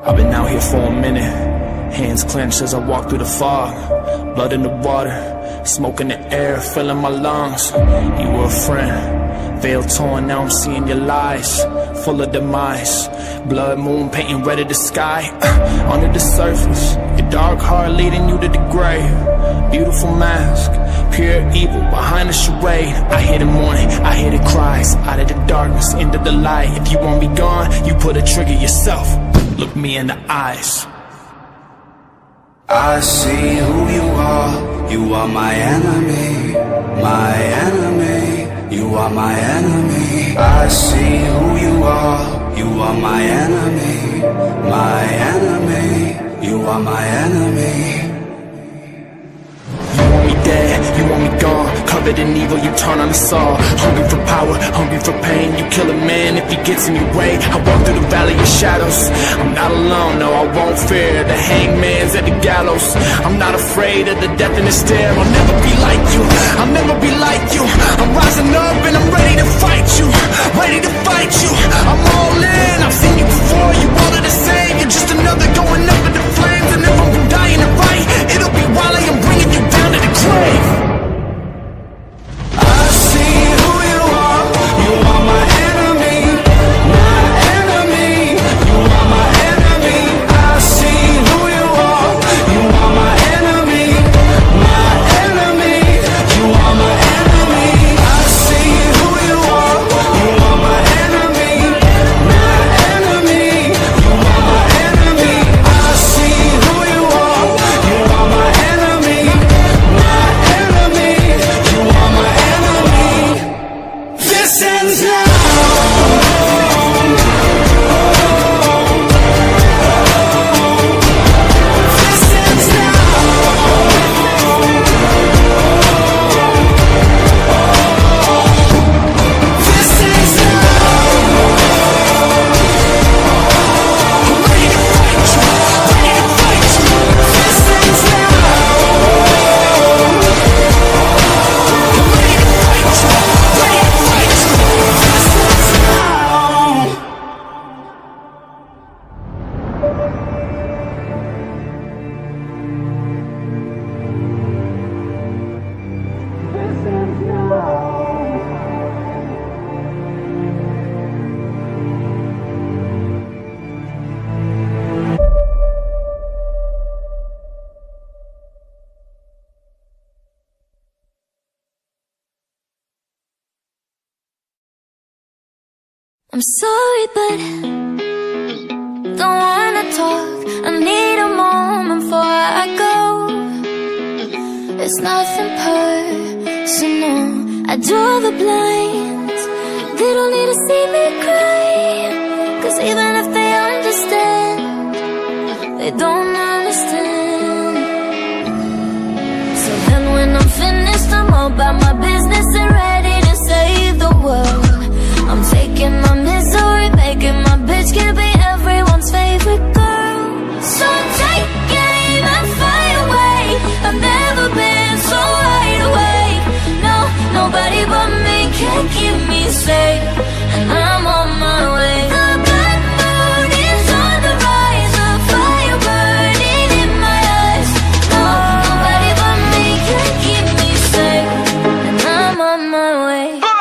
I've been out here for a minute, hands clenched as I walk through the fog. Blood in the water, smoke in the air, filling my lungs. You were a friend, veil torn, now I'm seeing your lies, full of demise. Blood moon painting red of the sky. Under the surface, your dark heart leading you to the grave. Beautiful mask, pure evil behind the charade. I hear the mourning, I hear the cries, out of the darkness, into the light. If you want me gone, you put a trigger yourself. Look me in the eyes. I see who you are. You are my enemy, my enemy. You are my enemy. I see who you are. You are my enemy, my enemy. You are my enemy. You want me dead, you want me gone, covered in evil, you turn on us all. Hungry for power, hungry for pain. You kill a man if he gets in your way. I walk through the valley of shadows. I'm not alone, no, I won't fear the hangman's at the gallows. I'm not afraid of the death in the stare. I'll never be like you, I'll never be like you. I'm rising up and I'm ready to fight you, ready to fight you. I'm all in, I've seen you before, you all are the same. You're just another going up in the flames. And if I'm dying to fight, it'll be while I am bringing you down to the grave. I see who you are. You are my enemy, my enemy. You are my enemy. I see who you are. You are my enemy, my enemy. You are my enemy. I see who you are. You are my enemy, my enemy. You are my enemy. I see who you are. You are my enemy, my enemy. You are my enemy. This ends now. This ends now. This ends now. I'm ready to fight you, ready to fight you. This ends now. I'm ready to fight you, ready to fight you. This ends now. This ends now. I'm sorry, but don't wanna talk. I need a moment before I go. It's nothing personal. I draw the blinds. They don't need to see me cry, 'cause even if they understand, they don't understand. So then when I'm finished, I'm all about my business and ready to save the world. I'm taking my misery, making my bitch can be everyone's favorite girl. So take aim and fly away. I've never been so wide awake. No, nobody but me can keep me safe, and I'm on my way. The blood moon is on the rise, a fire burning in my eyes. No, nobody but me can keep me safe, and I'm on my way.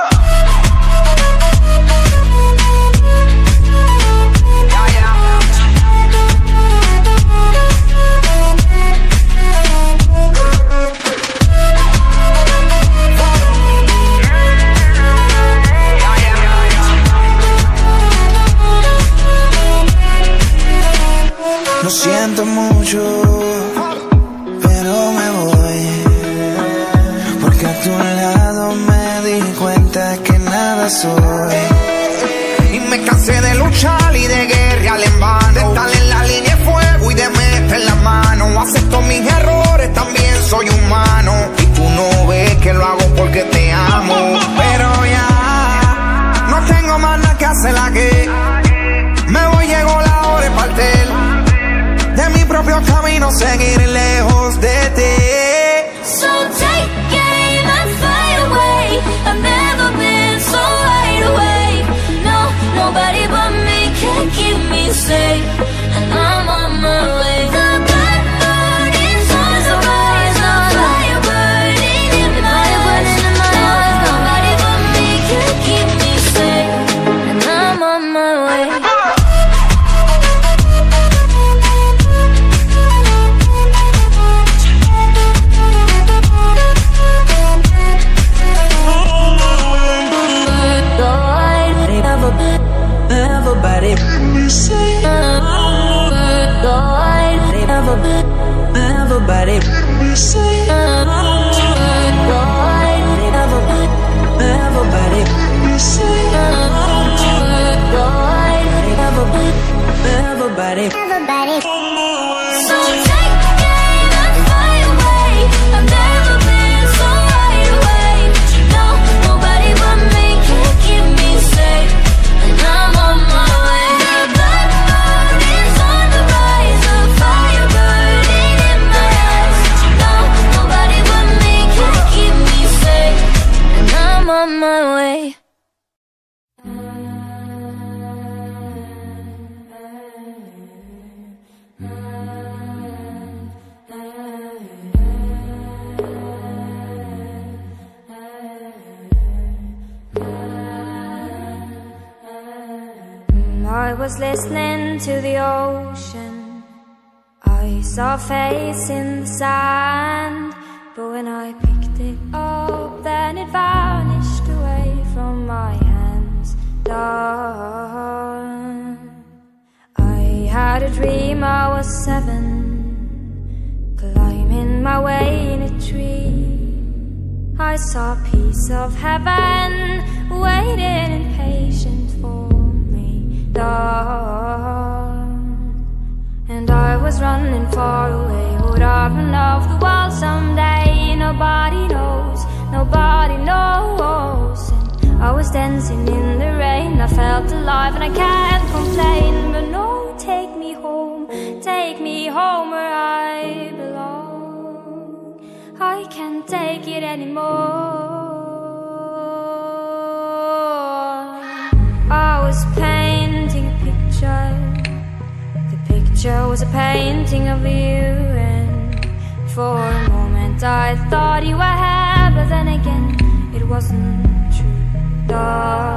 Lo siento mucho, pero me voy, porque a tu lado me di cuenta que nada soy. Y me cansé de luchar y de guerrear en vano, de estar en la línea de fuego y de meter la mano. Acepto mis errores, también soy humano, y tú no ves que lo hago porque te amo. Pero ya no tengo más nada que hacer aquí. Me voy, llegó la hora de partir de mi propio camino, seguir lejos de ti. So take aim and fly away. I've never been so wide awake. No, nobody but me can keep me safe, and I'm Everybody me say everybody me say everybody me say everybody. So take the game and fly away. I've never been so wide awake. No, nobody but me can keep me safe, and I'm on my way. The black moon is on the rise, a fire burning in my eyes. No, nobody but me can keep me safe, and I'm on my way. I was listening to the ocean. I saw a face in the sand, but when I picked it up, then it vanished away from my hands. Dark. I had a dream I was 7, climbing my way in a tree. I saw a piece of heaven waiting impatient for me. Dark. And I was running far away. Would I run off the wall someday? Nobody knows, nobody knows. And I was dancing in the rain. I felt alive and I can't complain. But no, take me home where I belong. I can't take it anymore. I was painting a picture. The picture was a painting of you, and for a moment I thought you were here, but then again it wasn't true.